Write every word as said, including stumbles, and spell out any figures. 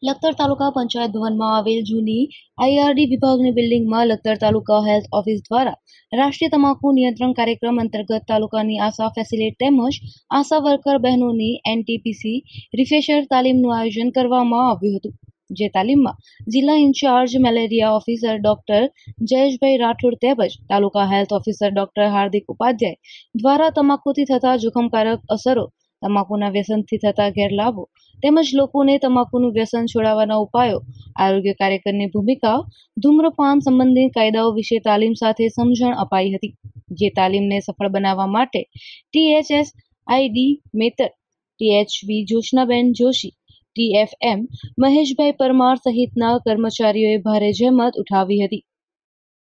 લખતર તાલુકા પંચાયત ભવનમાં આવેલ જૂની આઈઆરડી વિભાગની બિલ્ડિંગમાં લખતર તાલુકા હેલ્થ ઓફિસ દ્વારા રાષ્ટ્રીય તમાકુ નિયંત્રણ કાર્યક્રમ અંતર્ગત તાલુકાની આશા ફેસિલિટી તેમજ આશા વર્કર બહેનોની એનટીપીસી રિફ્રેશર તાલીમનું આયોજન કરવામાં આવ્યું હતું, જે તાલીમમાં જિલ્લા incharge malaria officer doctor Jayeshbhai Rathod તેમજ taluka health officer doctor Hardik Upadhyay દ્વારા તમાકુથી થતા જોખમકારક અસરો, તમાકુના વ્યસનથી થતા ગેરલાભો તેમજ લોકોને તમાકુનું વ્યસન છોડાવવાના ઉપાયો, આરોગ્ય કાર્યકરની ભૂમિકા, ધૂમ્રપાન સંબંધિત કાયદાઓ વિશે તાલીમ સાથે સમજણ અપાઈ હતી, જે તાલીમને સફળ બનાવવા માટે ટીએચએસઆઈડી મેતર, ટીએચવી જોશનાબેન જોશી, ટીએફએમ મહેશભાઈ પરમાર સહિતના કર્મચારીઓએ ભારે જહેમત ઉઠાવી હતી।